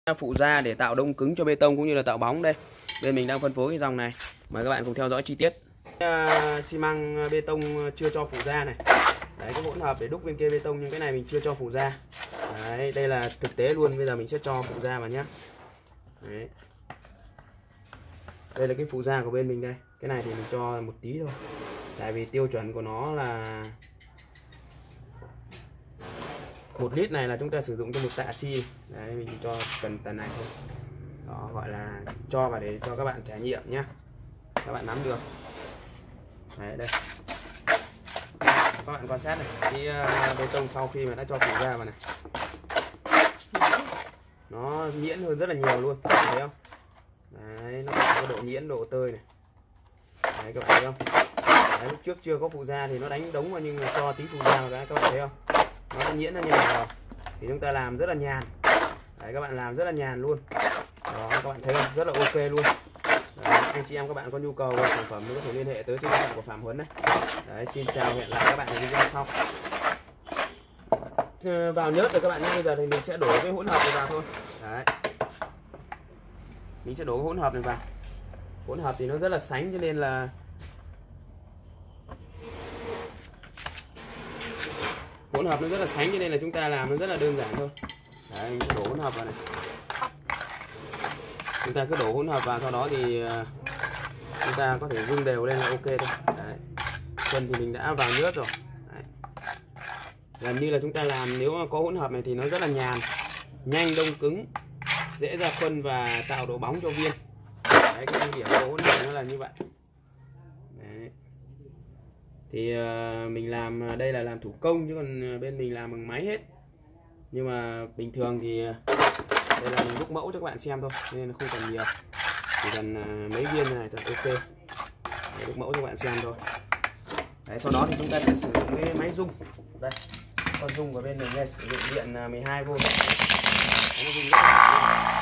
Phụ gia để tạo đông cứng cho bê tông cũng như là tạo bóng đây. Bên mình đang phân phối cái dòng này. Mời các bạn cùng theo dõi chi tiết. Xi măng bê tông chưa cho phụ gia này. Đấy, cái hỗn hợp để đúc bên kia bê tông nhưng cái này mình chưa cho phụ gia. Đấy, đây là thực tế luôn, bây giờ mình sẽ cho phụ gia vào nhé. Đấy. Đây là cái phụ gia của bên mình đây. Cái này thì mình cho một tí thôi. Tại vì tiêu chuẩn của nó là 1 lít này là chúng ta sử dụng cho 1 tạ xi. Đấy, mình chỉ cho cần tần này thôi. Đó, gọi là cho vào để cho các bạn trải nghiệm nhé. Các bạn nắm được. Đấy, đây. Các bạn quan sát này, cái bê tông sau khi mà đã cho phụ gia vào này, nó nhuyễn hơn rất là nhiều luôn, thấy không? Đấy, nó có độ nhuyễn, độ tơi này. Đấy, các bạn thấy không? Đấy, lúc trước chưa có phụ gia thì nó đánh đống vào, nhưng mà cho tí phụ gia vào cái các bạn thấy không? Nó nhuyễn ra như này rồi. Thì chúng ta làm rất là nhàn. Đấy, các bạn làm rất là nhàn luôn. Đó, các bạn thấy không? Rất là ok luôn. Đấy, anh chị em các bạn có nhu cầu sản phẩm thì có thể liên hệ tới số điện thoại của Phạm Huấn đấy. Đấy, xin chào, hẹn lại các bạn ở video sau. Vào nhớt rồi các bạn nhé. Bây giờ thì mình sẽ đổ cái hỗn hợp này vào thôi. Đấy. Mình sẽ đổ cái hỗn hợp này vào. Hỗn hợp thì nó rất là sánh cho nên là hỗn hợp nó rất là sánh cho nên là chúng ta làm nó rất là đơn giản thôi. Đấy, mình sẽ đổ hỗn hợp vào này. Chúng ta cứ đổ hỗn hợp vào, sau đó thì chúng ta có thể rung đều lên là ok thôi. Đấy. Phân thì mình đã vào nước rồi. Đấy. Gần như là chúng ta làm nếu mà có hỗn hợp này thì nó rất là nhàn, nhanh đông cứng, dễ ra phân và tạo độ bóng cho viên. Đấy, cái ưu điểm của hỗn hợp nó là như vậy. Đấy. Thì mình làm đây là làm thủ công chứ còn bên mình làm bằng máy hết. Nhưng mà bình thường thì đây là mình đúc mẫu cho các bạn xem thôi nên là không cần nhiều, chỉ cần mấy viên như này thôi ok. Để đúc mẫu cho các bạn xem thôi. Đấy, sau đó thì chúng ta sẽ sử dụng cái máy rung. Đây, con rung của bên mình đây sử dụng điện 12V. Nó rung rất là